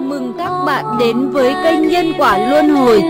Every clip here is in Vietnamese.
mừng các bạn đến với kênh Nhân Quả Luân Hồi.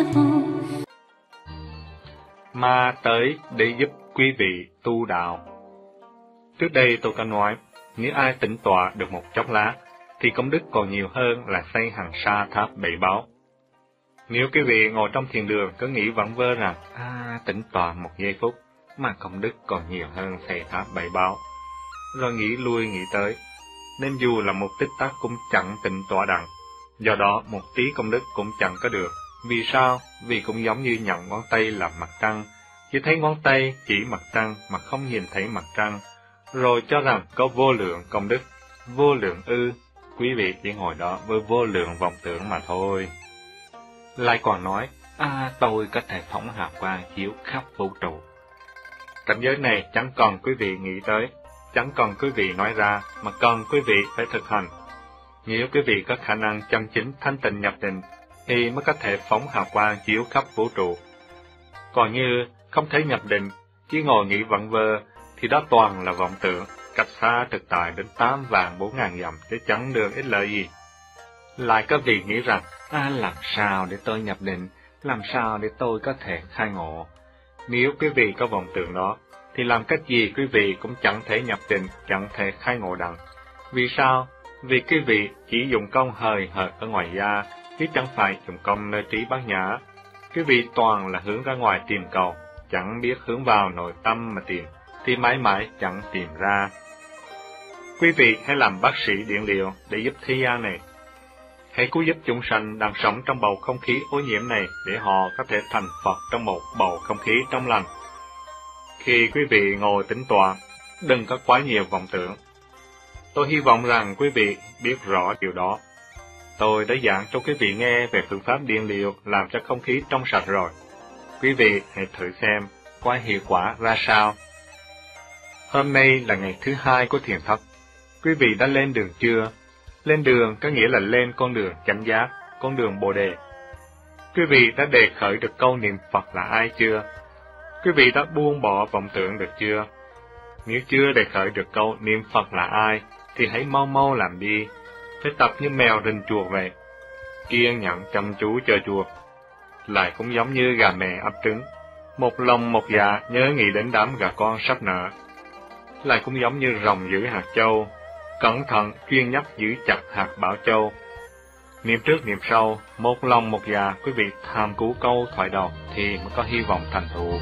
Ma tới để giúp quý vị tu đạo. Trước đây tôi có nói, nếu ai tĩnh tọa được một chốc lát, thì công đức còn nhiều hơn là xây hàng sa tháp bảy báu. Nếu quý vị ngồi trong thiền đường cứ nghĩ vẩn vơ rằng, tĩnh tọa một giây phút, mà công đức còn nhiều hơn xây tháp bảy báu, rồi nghĩ lui nghĩ tới, nên dù là một tích tắc cũng chẳng tịnh tọa đặng, do đó một tí công đức cũng chẳng có được. Vì sao? Vì cũng giống như nhận ngón tay làm mặt trăng, chỉ thấy ngón tay chỉ mặt trăng mà không nhìn thấy mặt trăng, rồi cho rằng có vô lượng công đức. Vô lượng ư? Quý vị chỉ ngồi đó với vô lượng vọng tưởng mà thôi. Lại còn nói, tôi có thể phóng hào quang chiếu khắp vũ trụ. Cảnh giới này chẳng còn quý vị nghĩ tới, chẳng còn quý vị nói ra, mà còn quý vị phải thực hành. Nếu quý vị có khả năng chân chính thanh tịnh nhập định, thì mới có thể phóng hào quang chiếu khắp vũ trụ. Còn như không thấy nhập định, chỉ ngồi nghĩ vẩn vơ, thì đó toàn là vọng tưởng, cách xa thực tại đến 8.400.000 dặm để chẳng đường ích lợi gì. Lại có vị nghĩ rằng, làm sao để tôi nhập định, làm sao để tôi có thể khai ngộ. Nếu quý vị có vọng tưởng đó, thì làm cách gì quý vị cũng chẳng thể nhập định, chẳng thể khai ngộ đặng. Vì sao? Vì quý vị chỉ dùng công hời hợt ở ngoài da, chứ chẳng phải dùng công nơi trí bát nhã. Quý vị toàn là hướng ra ngoài tìm cầu, chẳng biết hướng vào nội tâm mà tìm, thì mãi mãi chẳng tìm ra. Quý vị hãy làm bác sĩ điện liệu để giúp thế gian này. Hãy cứu giúp chúng sanh đang sống trong bầu không khí ô nhiễm này để họ có thể thành Phật trong một bầu không khí trong lành. Khi quý vị ngồi tĩnh tọa, đừng có quá nhiều vọng tưởng. Tôi hy vọng rằng quý vị biết rõ điều đó. Tôi đã giảng cho quý vị nghe về phương pháp điện liệu làm cho không khí trong sạch rồi. Quý vị hãy thử xem qua hiệu quả ra sao. Hôm nay là ngày thứ 2 của thiền thất. Quý vị đã lên đường chưa? Lên đường có nghĩa là lên con đường chánh giác, con đường Bồ Đề. Quý vị đã đề khởi được câu niệm Phật là ai chưa? Quý vị đã buông bỏ vọng tưởng được chưa? Nếu chưa đề khởi được câu niệm Phật là ai, thì hãy mau mau làm đi. Phải tập như mèo rình chuột vậy, kiên nhẫn chăm chú chờ chuột. Lại cũng giống như gà mẹ ấp trứng, một lòng một dạ nhớ nghĩ đến đám gà con sắp nở. Lại cũng giống như rồng giữ hạt châu, cẩn thận chuyên nhắc giữ chặt hạt bảo châu. Niệm trước niệm sau, một lòng một dạ, quý vị tham cứu câu thoại đầu thì mới có hy vọng thành tựu.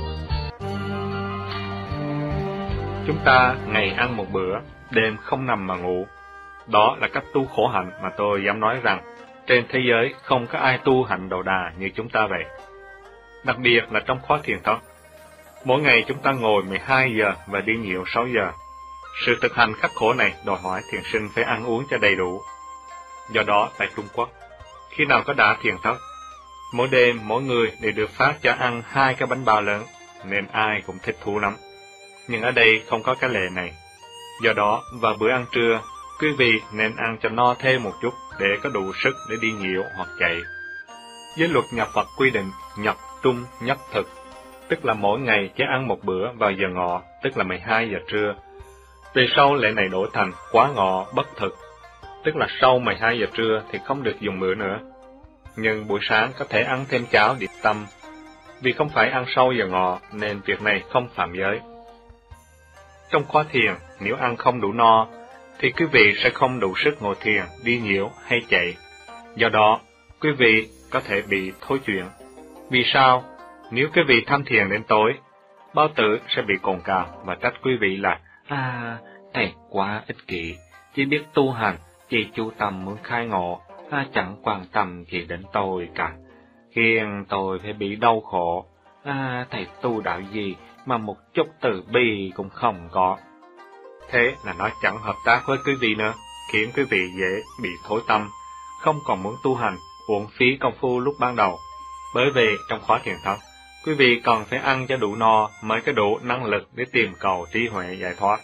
Chúng ta ngày ăn một bữa, đêm không nằm mà ngủ. Đó là cách tu khổ hạnh mà tôi dám nói rằng trên thế giới không có ai tu hạnh đầu đà như chúng ta vậy. Đặc biệt là trong khóa thiền thất, mỗi ngày chúng ta ngồi 12 giờ và đi nhiều 6 giờ. Sự thực hành khắc khổ này đòi hỏi thiền sinh phải ăn uống cho đầy đủ. Do đó tại Trung Quốc, khi nào có đã thiền thất, mỗi đêm mỗi người đều được phát cho ăn 2 cái bánh bao lớn, nên ai cũng thích thú lắm. Nhưng ở đây không có cái lệ này. Do đó vào bữa ăn trưa, quý vị nên ăn cho no thêm một chút để có đủ sức để đi nhiễu hoặc chạy. Giới luật nhà Phật quy định nhật trung nhất thực, tức là mỗi ngày chỉ ăn một bữa vào giờ ngọ, tức là 12 giờ trưa. Về sau lệ này đổi thành quá ngọ bất thực, tức là sau 12 giờ trưa thì không được dùng bữa nữa. Nhưng buổi sáng có thể ăn thêm cháo điểm tâm, vì không phải ăn sau giờ ngọ nên việc này không phạm giới. Trong khóa thiền, nếu ăn không đủ no, thì quý vị sẽ không đủ sức ngồi thiền, đi nhiễu hay chạy. Do đó, quý vị có thể bị thối chuyện. Vì sao? Nếu quý vị tham thiền đến tối, bao tử sẽ bị cồn cào và trách quý vị là thầy quá ích kỷ, chỉ biết tu hành, chỉ chú tâm muốn khai ngộ, chẳng quan tâm gì đến tôi cả, khiến tôi phải bị đau khổ. Thầy tu đạo gì mà một chút từ bi cũng không có. Thế là nó chẳng hợp tác với quý vị nữa, khiến quý vị dễ bị thối tâm, không còn muốn tu hành, uổng phí công phu lúc ban đầu. Bởi vì trong khóa thiền thất, quý vị còn phải ăn cho đủ no mới có đủ năng lực để tìm cầu trí huệ giải thoát.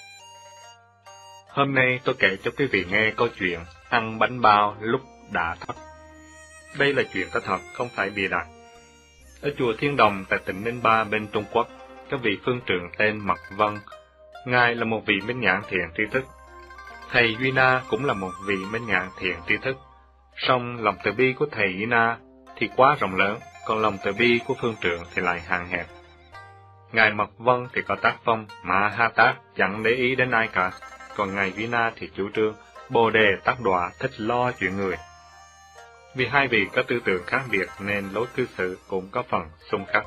Hôm nay tôi kể cho quý vị nghe câu chuyện ăn bánh bao lúc đã thất. Đây là chuyện có thật, không phải bịa đặt. Ở chùa Thiên Đồng tại tỉnh Ninh Ba bên Trung Quốc, có vị phương trượng tên Mật Vân. Ngài là một vị minh nhãn thiền tri thức. Thầy Duy Na cũng là một vị minh nhãn thiền tri thức. Song lòng từ bi của thầy Vina thì quá rộng lớn, còn lòng từ bi của phương trượng thì lại hạn hẹp. Ngài Mật Vân thì có tác phong mà ha tác, chẳng để ý đến ai cả, còn ngài Vina thì chủ trương Bồ đề tác đọa, thích lo chuyện người. Vì hai vị có tư tưởng khác biệt nên lối cư xử cũng có phần xung khắc.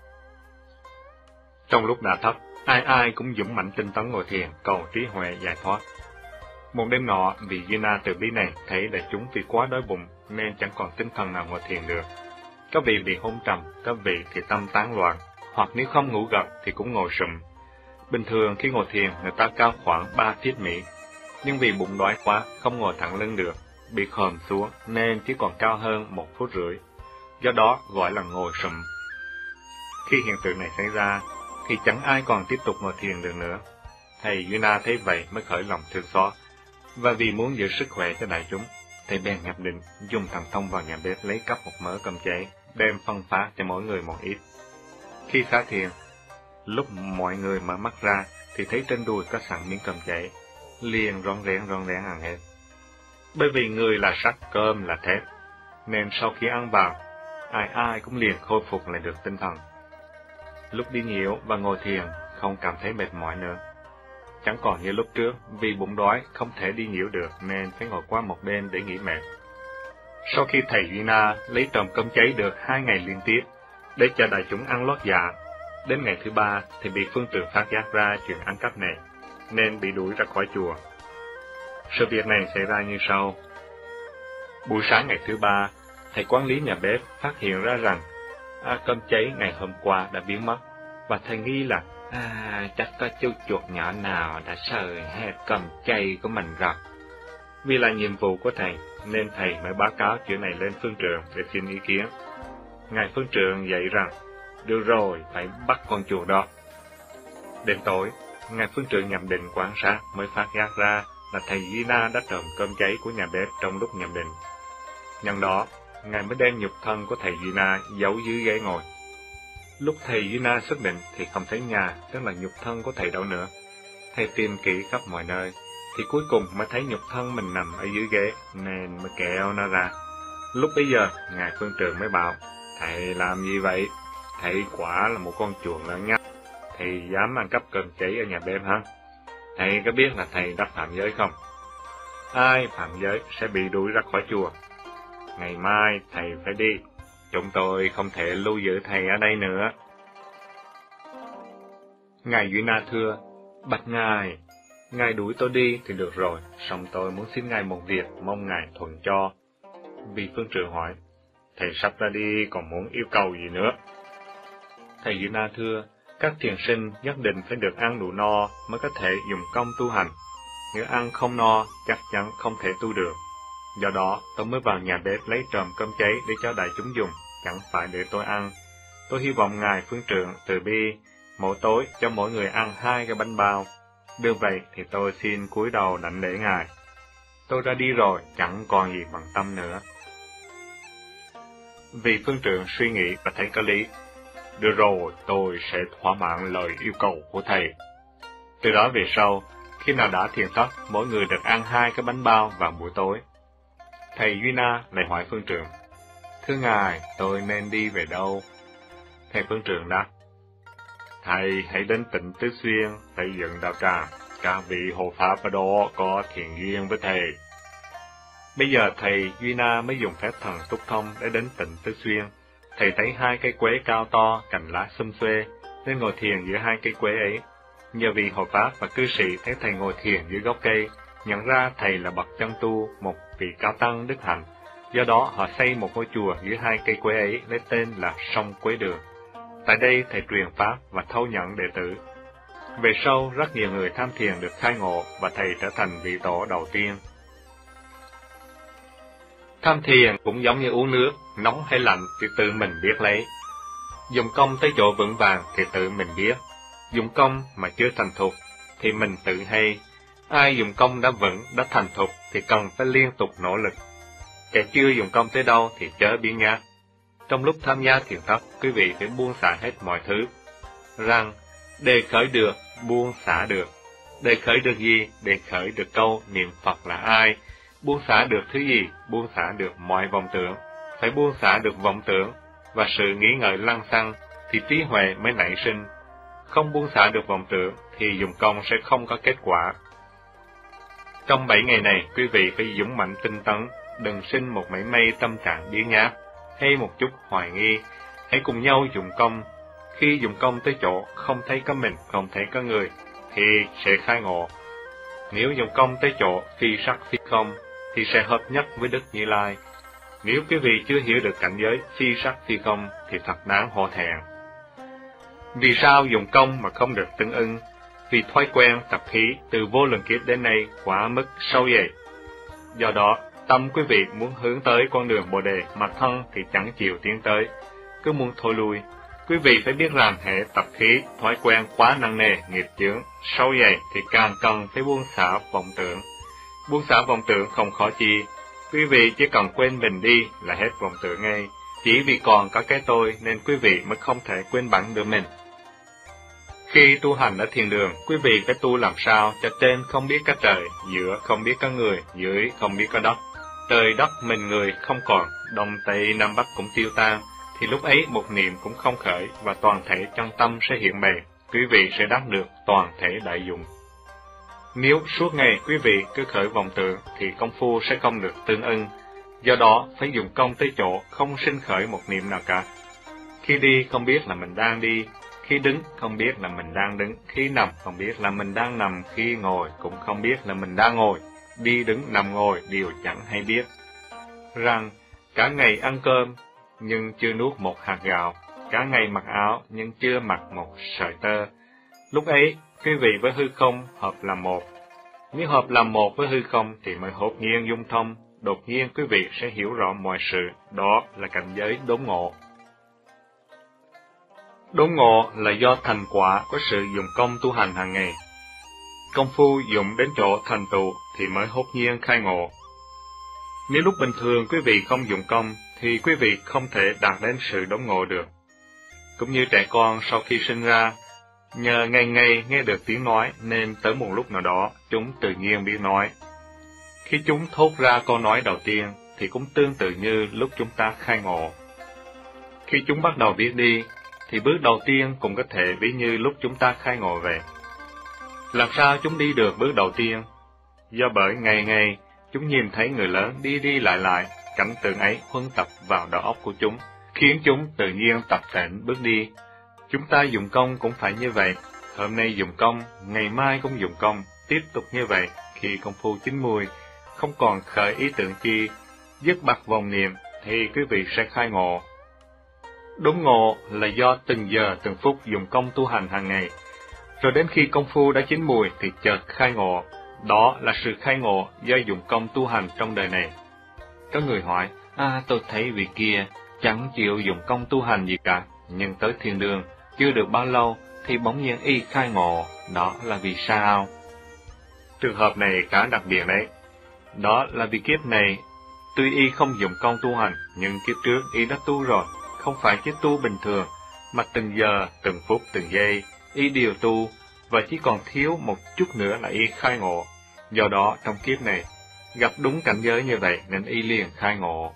Trong lúc đã thấp, ai ai cũng dũng mãnh tinh tấn ngồi thiền cầu trí huệ giải thoát. Một đêm nọ, vị Vina từ bi này thấy đại chúng vì quá đói bụng nên chẳng còn tinh thần nào ngồi thiền được. Có vị bị hôn trầm, có vị thì tâm tán loạn, hoặc nếu không ngủ gật thì cũng ngồi sụm. Bình thường khi ngồi thiền người ta cao khoảng 3 feet Mỹ, nhưng vì bụng đói quá không ngồi thẳng lưng được, bị khom xuống nên chỉ còn cao hơn 1,5 phút, do đó gọi là ngồi sụm. Khi hiện tượng này xảy ra thì chẳng ai còn tiếp tục ngồi thiền được nữa. Thầy Vina thấy vậy mới khởi lòng thương xót, và vì muốn giữ sức khỏe cho đại chúng, thầy bèn nhập định dùng thần thông vào nhà bếp lấy cắp một mớ cơm cháy, đem phân phát cho mỗi người một ít. Khi xá thiền, lúc mọi người mở mắt ra thì thấy trên đùi có sẵn miếng cơm cháy, liền rón rén ăn hết. Bởi vì người là sắt, cơm là thép, nên sau khi ăn vào, ai ai cũng liền khôi phục lại được tinh thần. Lúc đi nhiễu và ngồi thiền không cảm thấy mệt mỏi nữa. Chẳng còn như lúc trước, vì bụng đói không thể đi nhiễu được nên phải ngồi qua một đêm để nghỉ mệt. Sau khi thầy Vina lấy trộm cơm cháy được 2 ngày liên tiếp, để cho đại chúng ăn lót dạ, đến ngày thứ 3 thì bị phương trượng phát giác ra chuyện ăn cắp này, nên bị đuổi ra khỏi chùa. Sự việc này xảy ra như sau. Buổi sáng ngày thứ 3, thầy quản lý nhà bếp phát hiện ra rằng cơm cháy ngày hôm qua đã biến mất, và thầy nghi là chắc có chú chuột nhỏ nào đã sờ hết cơm cháy của mình rồi. Vì là nhiệm vụ của thầy, nên thầy mới báo cáo chuyện này lên phương trượng để xin ý kiến. Ngài phương trượng dạy rằng, được rồi, phải bắt con chuột đó. Đến tối, ngài phương trượng nhậm định quan sát mới phát giác ra là thầy Vina đã trộm cơm cháy của nhà bếp trong lúc nhậm định. Nhân đó, ngài mới đem nhục thân của thầy Vina giấu dưới ghế ngồi. Lúc thầy Vina xác định thì không thấy nhà, tức là nhục thân của thầy đâu nữa. Thầy tìm kỹ khắp mọi nơi, thì cuối cùng mới thấy nhục thân mình nằm ở dưới ghế, nên mới kéo nó ra. Lúc bấy giờ, ngài phương trượng mới bảo, thầy làm gì vậy? Thầy quả là một con chuột lớn nhắc. Thầy dám ăn cắp cơm cháy ở nhà bếp hả? Thầy có biết là thầy đã phạm giới không? Ai phạm giới sẽ bị đuổi ra khỏi chùa. Ngày mai thầy phải đi. Chúng tôi không thể lưu giữ thầy ở đây nữa. Ngài Vina thưa, bạch ngài đuổi tôi đi thì được rồi, song tôi muốn xin ngài một việc, mong ngài thuận cho. Vị phương trượng hỏi, thầy sắp ra đi còn muốn yêu cầu gì nữa? Thầy Vina thưa, các thiền sinh nhất định phải được ăn đủ no mới có thể dùng công tu hành. Nếu ăn không no, chắc chắn không thể tu được. Do đó, tôi mới vào nhà bếp lấy trộm cơm cháy để cho đại chúng dùng, chẳng phải để tôi ăn. Tôi hy vọng ngài phương trượng từ bi, mỗi tối cho mỗi người ăn 2 cái bánh bao. Được vậy thì tôi xin cúi đầu đảnh lễ ngài. Tôi ra đi rồi, chẳng còn gì bằng tâm nữa. Vì phương trượng suy nghĩ và thấy có lý. Được rồi, tôi sẽ thỏa mãn lời yêu cầu của thầy. Từ đó về sau, khi nào đã thiền thất, mỗi người được ăn 2 cái bánh bao vào buổi tối. Thầy Vina lại hỏi phương trượng, thưa ngài, tôi nên đi về đâu? Thầy phương trượng đáp, thầy hãy đến tỉnh Tứ Xuyên, xây dựng đạo tràng, các vị hộ pháp ở đó có thiện duyên với thầy. Bây giờ thầy Vina mới dùng phép thần túc thông để đến tỉnh Tứ Xuyên. Thầy thấy 2 cây quế cao to, cành lá xum xuê, nên ngồi thiền giữa 2 cây quế ấy. Nhờ vị hộ pháp và cư sĩ thấy thầy ngồi thiền dưới gốc cây, nhận ra thầy là bậc chân tu, một vị cao tăng đức hạnh. Do đó họ xây một ngôi chùa giữa 2 cây quế ấy lấy tên là Sông Quế Đường. Tại đây thầy truyền pháp và thâu nhận đệ tử. Về sau rất nhiều người tham thiền được khai ngộ và thầy trở thành vị tổ đầu tiên. Tham thiền cũng giống như uống nước, nóng hay lạnh thì tự mình biết lấy. Dùng công tới chỗ vững vàng thì tự mình biết. Dùng công mà chưa thành thục thì mình tự hay. Ai dùng công đã vững, đã thành thục thì cần phải liên tục nỗ lực. Kẻ chưa dùng công tới đâu thì chớ biến nhát. Trong lúc tham gia thiền thất, quý vị phải buông xả hết mọi thứ. Rằng, để khởi được, buông xả được. Để khởi được gì? Để khởi được câu niệm Phật là ai? Buông xả được thứ gì? Buông xả được mọi vọng tưởng. Phải buông xả được vọng tưởng và sự nghĩ ngợi lăng xăng thì trí huệ mới nảy sinh. Không buông xả được vọng tưởng thì dùng công sẽ không có kết quả. Trong 7 ngày này, quý vị phải dũng mãnh tinh tấn, đừng sinh một mảy may tâm trạng biếng nhác hay một chút hoài nghi. Hãy cùng nhau dùng công. Khi dùng công tới chỗ không thấy có mình, không thấy có người, thì sẽ khai ngộ. Nếu dùng công tới chỗ phi sắc phi không, thì sẽ hợp nhất với Đức Như Lai. Nếu quý vị chưa hiểu được cảnh giới phi sắc phi không, thì thật đáng hổ thẹn. Vì sao dùng công mà không được tương ưng? Vì thói quen tập khí từ vô lượng kiếp đến nay quá mức sâu dày. Do đó, tâm quý vị muốn hướng tới con đường Bồ Đề mà thân thì chẳng chịu tiến tới, cứ muốn thôi lui. Quý vị phải biết rằng hệ tập khí, thói quen quá nặng nề, nghiệp chướng, sâu dày thì càng cần phải buông xả vọng tưởng. Buông xả vọng tưởng không khó chi, quý vị chỉ cần quên mình đi là hết vọng tưởng ngay. Chỉ vì còn có cái tôi nên quý vị mới không thể quên bẵng được mình. Khi tu hành ở thiền đường, quý vị phải tu làm sao cho trên không biết có trời, giữa không biết có người, dưới không biết có đất. Trời đất mình người không còn, đông tây nam bắc cũng tiêu tan, thì lúc ấy một niệm cũng không khởi và toàn thể chân tâm sẽ hiện bày, quý vị sẽ đắc được toàn thể đại dụng. Nếu suốt ngày quý vị cứ khởi vọng tưởng thì công phu sẽ không được tương ưng, do đó phải dùng công tới chỗ không sinh khởi một niệm nào cả. Khi đi không biết là mình đang đi, khi đứng không biết là mình đang đứng, khi nằm không biết là mình đang nằm, khi ngồi cũng không biết là mình đang ngồi, đi đứng nằm ngồi đều chẳng hay biết. Rằng cả ngày ăn cơm nhưng chưa nuốt một hạt gạo, cả ngày mặc áo nhưng chưa mặc một sợi tơ. Lúc ấy, quý vị với hư không hợp làm một. Nếu hợp làm một với hư không thì mới hốt nhiên dung thông, đột nhiên quý vị sẽ hiểu rõ mọi sự, đó là cảnh giới đốn ngộ. Đốn ngộ là do thành quả của sự dùng công tu hành hàng ngày. Công phu dụng đến chỗ thành tựu thì mới hốt nhiên khai ngộ. Nếu lúc bình thường quý vị không dùng công, thì quý vị không thể đạt đến sự đốn ngộ được. Cũng như trẻ con sau khi sinh ra, nhờ ngày ngày nghe được tiếng nói nên tới một lúc nào đó chúng tự nhiên biết nói. Khi chúng thốt ra câu nói đầu tiên thì cũng tương tự như lúc chúng ta khai ngộ. Khi chúng bắt đầu biết đi, thì bước đầu tiên cũng có thể ví như lúc chúng ta khai ngộ vậy. Làm sao chúng đi được bước đầu tiên? Do bởi ngày ngày chúng nhìn thấy người lớn đi đi lại, cảnh tượng ấy huân tập vào đầu óc của chúng, khiến chúng tự nhiên tập tễnh bước đi. Chúng ta dùng công cũng phải như vậy, hôm nay dùng công, ngày mai cũng dùng công, tiếp tục như vậy. Khi công phu chín mùi, không còn khởi ý tưởng chi, dứt bặt vòng niệm, thì quý vị sẽ khai ngộ. Đốn ngộ là do từng giờ từng phút dùng công tu hành hàng ngày, rồi đến khi công phu đã chín mùi thì chợt khai ngộ. Đó là sự khai ngộ do dùng công tu hành trong đời này. Có người hỏi, tôi thấy vị kia chẳng chịu dùng công tu hành gì cả, nhưng tới thiền đường chưa được bao lâu thì bỗng nhiên y khai ngộ, đó là vì sao? Trường hợp này khá đặc biệt đấy. Đó là vì kiếp này, tuy y không dùng công tu hành, nhưng kiếp trước y đã tu rồi, không phải chỉ tu bình thường, mà từng giờ, từng phút, từng giây, y đều tu, và chỉ còn thiếu một chút nữa là y khai ngộ. Do đó, trong kiếp này, gặp đúng cảnh giới như vậy nên y liền khai ngộ.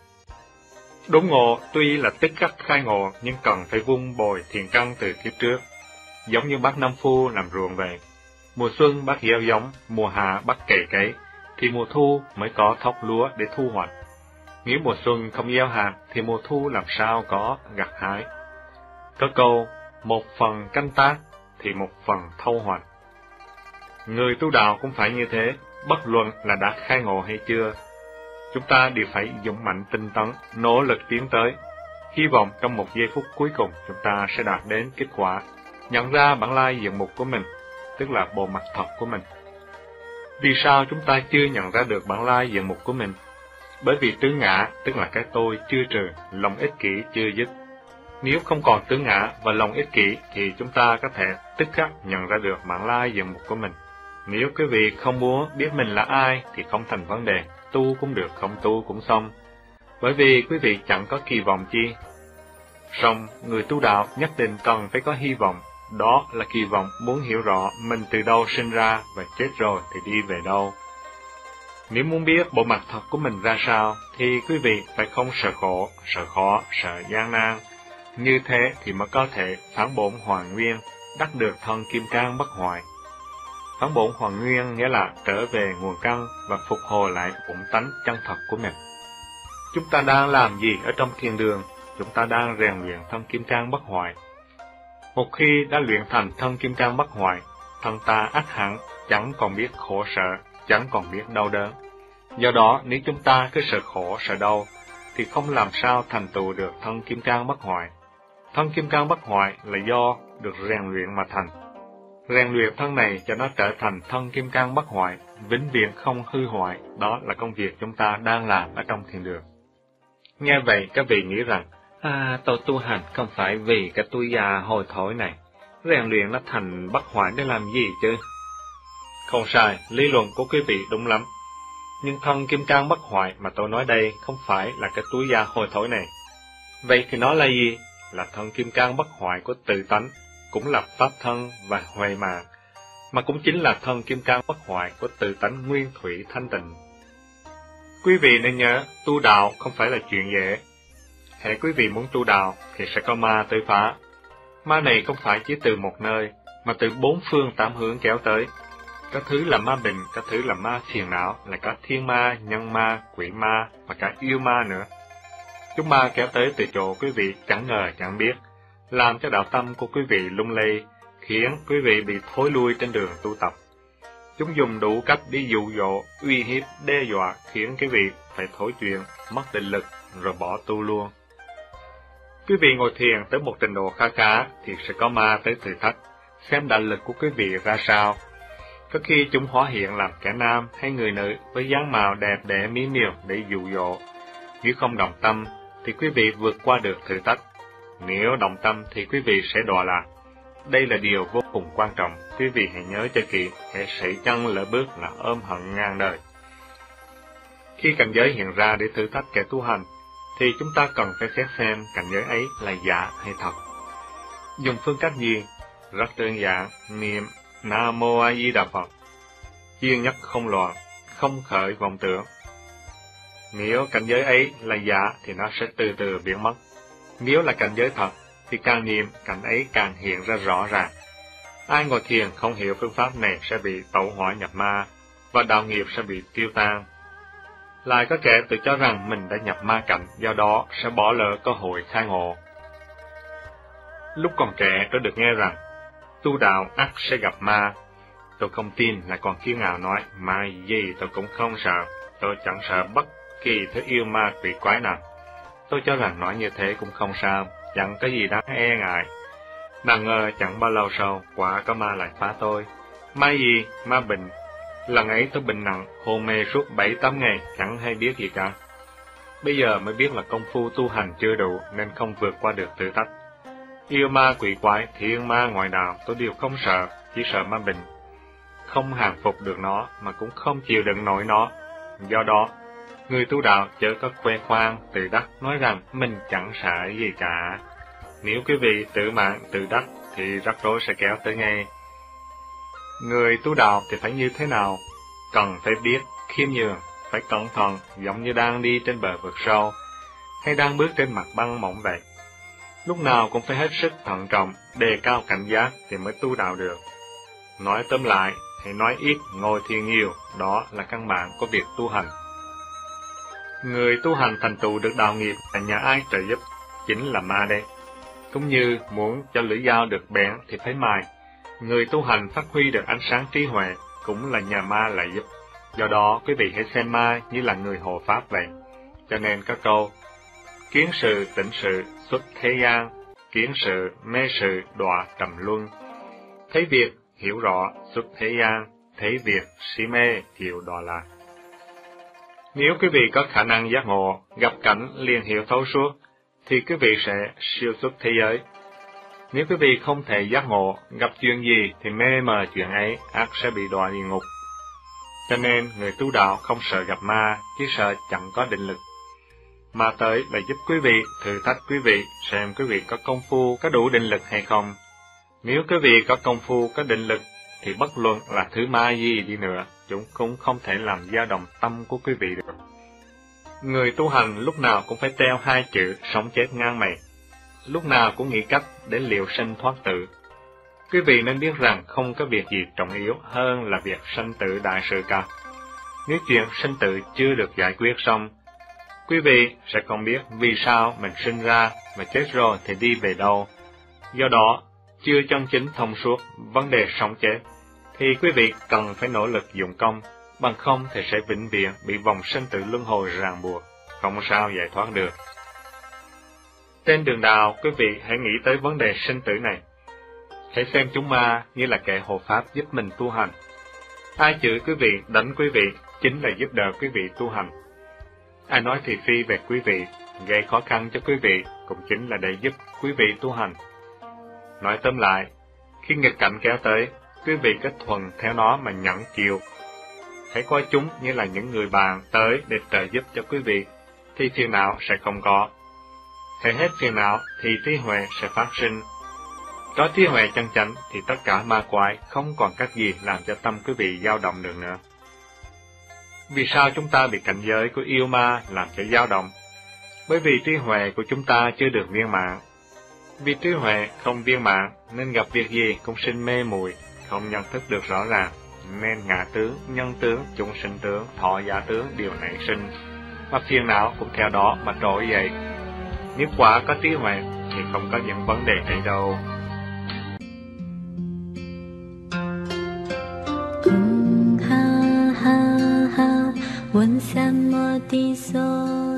Đốn ngộ tuy là tức khắc khai ngộ, nhưng cần phải vun bồi thiền căn từ kiếp trước. Giống như bác Nam Phu làm ruộng vậy. Mùa xuân bác gieo giống, mùa hạ bác cày cấy, thì mùa thu mới có thóc lúa để thu hoạch. Nếu mùa xuân không gieo hạt, thì mùa thu làm sao có gặt hái. Có câu, một phần canh tác, thì một phần thâu hoạch. Người tu đạo cũng phải như thế, bất luận là đã khai ngộ hay chưa. Chúng ta đều phải dũng mạnh tinh tấn, nỗ lực tiến tới. Hy vọng trong một giây phút cuối cùng chúng ta sẽ đạt đến kết quả, nhận ra bản lai diện mục của mình, tức là bộ mặt thật của mình. Vì sao chúng ta chưa nhận ra được bản lai diện mục của mình? Bởi vì tướng ngã, tức là cái tôi chưa trừ, lòng ích kỷ chưa dứt. Nếu không còn tướng ngã và lòng ích kỷ thì chúng ta có thể tức khắc nhận ra được bản lai diện mục của mình. Nếu quý vị không muốn biết mình là ai thì không thành vấn đề, tu cũng được, không tu cũng xong. Bởi vì quý vị chẳng có kỳ vọng chi. Song người tu đạo nhất định cần phải có hy vọng, đó là kỳ vọng muốn hiểu rõ mình từ đâu sinh ra và chết rồi thì đi về đâu. Nếu muốn biết bộ mặt thật của mình ra sao, thì quý vị phải không sợ khổ, sợ khó, sợ gian nan. Như thế thì mới có thể phản bổn hoàn nguyên, đắc được thân kim cang bất hoại. Phản bổn hoàn nguyên nghĩa là trở về nguồn căn và phục hồi lại bổn tánh chân thật của mình. Chúng ta đang làm gì ở trong thiên đường? Chúng ta đang rèn luyện thân kim cang bất hoại. Một khi đã luyện thành thân kim cang bất hoại, thân ta ắt hẳn chẳng còn biết khổ sợ, chẳng còn biết đau đớn. Do đó, nếu chúng ta cứ sợ khổ, sợ đau, thì không làm sao thành tựu được thân kim cang bất hoại. Thân kim cang bất hoại là do được rèn luyện mà thành. Rèn luyện thân này cho nó trở thành thân kim cang bất hoại, vĩnh viễn không hư hoại, đó là công việc chúng ta đang làm ở trong thiên đường. Nghe vậy, các vị nghĩ rằng, tôi tu hành không phải vì cái tuổi già hồi thối này, rèn luyện nó thành bất hoại để làm gì chứ? Không sai, lý luận của quý vị đúng lắm. Nhưng thân kim cang bất hoại mà tôi nói đây không phải là cái tuổi già hồi thối này. Vậy thì nó là gì? Là thân kim cang bất hoại của tự tánh, cũng là pháp thân và huệ mạng, mà cũng chính là thân kim cang bất hoại của tự tánh nguyên thủy thanh tịnh. Quý vị nên nhớ, tu đạo không phải là chuyện dễ. Hễ quý vị muốn tu đạo thì sẽ có ma tới phá. Ma này không phải chỉ từ một nơi, mà từ bốn phương tám hướng kéo tới. Các thứ là ma bệnh, các thứ là ma phiền não, là cả thiên ma, nhân ma, quỷ ma và cả yêu ma nữa. Chúng ma kéo tới từ chỗ quý vị chẳng ngờ chẳng biết, làm cho đạo tâm của quý vị lung lay, khiến quý vị bị thối lui trên đường tu tập. Chúng dùng đủ cách đi dụ dỗ, uy hiếp, đe dọa, khiến quý vị phải thối chuyện, mất định lực, rồi bỏ tu luôn. Quý vị ngồi thiền tới một trình độ khá khá, thì sẽ có ma tới thử thách, xem đạo lực của quý vị ra sao. Có khi chúng hóa hiện làm kẻ nam hay người nữ với dáng mạo đẹp đẽ mỹ miều để dụ dỗ. Nếu không động tâm, thì quý vị vượt qua được thử thách. Nếu động tâm thì quý vị sẽ đọa lạc. Đây là điều vô cùng quan trọng, quý vị hãy nhớ cho kỹ, hãy sẩy chân lỡ bước là ôm hận ngàn đời. Khi cảnh giới hiện ra để thử thách kẻ tu hành, thì chúng ta cần phải xét xem cảnh giới ấy là giả hay thật. Dùng phương cách gì? Rất đơn giản, niệm Nam Mô A Di Đà Phật, chuyên nhất không loạn, không khởi vọng tưởng. Nếu cảnh giới ấy là giả thì nó sẽ từ từ biến mất. Nếu là cảnh giới thật, thì càng niệm, cảnh ấy càng hiện ra rõ ràng. Ai ngồi thiền không hiểu phương pháp này sẽ bị tẩu hỏa nhập ma, và đạo nghiệp sẽ bị tiêu tan. Lại có kẻ tự cho rằng mình đã nhập ma cảnh, do đó sẽ bỏ lỡ cơ hội khai ngộ. Lúc còn trẻ tôi được nghe rằng, tu đạo ắt sẽ gặp ma. Tôi không tin, lại còn kiêu ngạo nói, ma gì tôi cũng không sợ, tôi chẳng sợ bất kỳ thứ yêu ma quỷ quái nào. Tôi cho rằng nói như thế cũng không sao, chẳng có gì đáng e ngại. Nào ngờ chẳng bao lâu sau, quả có ma lại phá tôi. Ma gì? Ma bệnh. Lần ấy tôi bệnh nặng, hôn mê suốt 7-8 ngày, chẳng hay biết gì cả. Bây giờ mới biết là công phu tu hành chưa đủ, nên không vượt qua được thử thách. Yêu ma quỷ quái, thiên ma ngoại đạo, tôi đều không sợ, chỉ sợ ma bệnh. Không hàng phục được nó, mà cũng không chịu đựng nổi nó. Do đó, người tu đạo chớ có khoe khoang, tự đắc, nói rằng mình chẳng sợ gì cả. Nếu quý vị tự mãn, tự đắc, thì rắc rối sẽ kéo tới ngay. Người tu đạo thì phải như thế nào? Cần phải biết, khiêm nhường, phải cẩn thận, giống như đang đi trên bờ vực sâu, hay đang bước trên mặt băng mỏng vậy. Lúc nào cũng phải hết sức thận trọng, đề cao cảnh giác thì mới tu đạo được. Nói tóm lại, hãy nói ít, ngồi thiền nhiều, đó là căn bản của việc tu hành. Người tu hành thành tựu được đạo nghiệp là nhờ ai trợ giúp? Chính là ma đây. Cũng như muốn cho lưỡi dao được bén thì phải mài. Người tu hành phát huy được ánh sáng trí huệ cũng là nhờ ma lại giúp. Do đó, quý vị hãy xem ma như là người hộ pháp vậy. Cho nên có câu, kiến sự tịnh sự xuất thế gian, kiến sự mê sự đọa trầm luân. Thấy việc hiểu rõ xuất thế gian, thấy việc si mê chịu đọa lạc. Nếu quý vị có khả năng giác ngộ, gặp cảnh liền hiểu thấu suốt, thì quý vị sẽ siêu xuất thế giới. Nếu quý vị không thể giác ngộ, gặp chuyện gì thì mê mờ chuyện ấy, ắt sẽ bị đọa địa ngục. Cho nên, người tu đạo không sợ gặp ma, chỉ sợ chẳng có định lực. Ma tới là giúp quý vị, thử thách quý vị, xem quý vị có công phu, có đủ định lực hay không. Nếu quý vị có công phu, có định lực, thì bất luận là thứ ma gì đi nữa, chúng cũng không thể làm dao động tâm của quý vị được. Người tu hành lúc nào cũng phải treo hai chữ sống chết ngang mày, lúc nào cũng nghĩ cách để liệu sinh thoát tử. Quý vị nên biết rằng không có việc gì trọng yếu hơn là việc sanh tử đại sự cả. Nếu chuyện sinh tử chưa được giải quyết xong, quý vị sẽ không biết vì sao mình sinh ra và chết rồi thì đi về đâu. Do đó, chưa chân chính thông suốt vấn đề sống chết, thì quý vị cần phải nỗ lực dụng công, bằng không thì sẽ vĩnh viễn bị vòng sinh tử luân hồi ràng buộc, không sao giải thoát được. Trên đường đạo, quý vị hãy nghĩ tới vấn đề sinh tử này. Hãy xem chúng ma như là kẻ hộ pháp giúp mình tu hành. Ai chửi quý vị, đánh quý vị, chính là giúp đỡ quý vị tu hành. Ai nói thị phi về quý vị, gây khó khăn cho quý vị, cũng chính là để giúp quý vị tu hành. Nói tóm lại, khi nghịch cảnh kéo tới, quý vị cứ thuần theo nó mà nhẫn chịu. Hãy coi chúng như là những người bạn tới để trợ giúp cho quý vị, thì phiền não sẽ không có. Hãy hết phiền não thì trí huệ sẽ phát sinh. Có trí huệ chân chánh thì tất cả ma quái không còn cách gì làm cho tâm quý vị dao động được nữa. Vì sao chúng ta bị cảnh giới của yêu ma làm cho dao động? Bởi vì trí huệ của chúng ta chưa được viên mãn. Vì trí huệ không viên mãn nên gặp việc gì cũng sinh mê muội, không nhận thức được rõ ràng, nên ngã tướng, nhân tướng, chúng sinh tướng, thọ giả tướng đều nảy sinh, mà phiền não cũng theo đó mà trỗi dậy. Nếu quả có trí huệ thì không có những vấn đề này đâu. Ha ha ha, 问三摩地所。